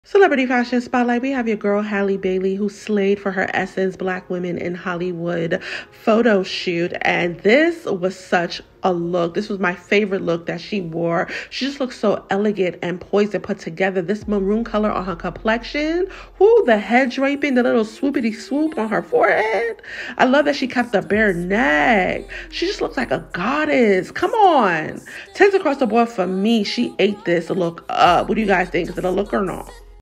Celebrity Fashion Spotlight. We have your girl Halle Bailey, who slayed for her Essence Black Women in Hollywood photo shoot. And this was such a look. This was my favorite look that she wore. She just looks so elegant and poised and put together. This maroon color on her complexion. Whoo, the head draping, the little swoopity swoop on her forehead. I love that she kept the bare neck. She just looks like a goddess. Come on. 10s across the board for me. She ate this look up. What do you guys think? Is it a look or not?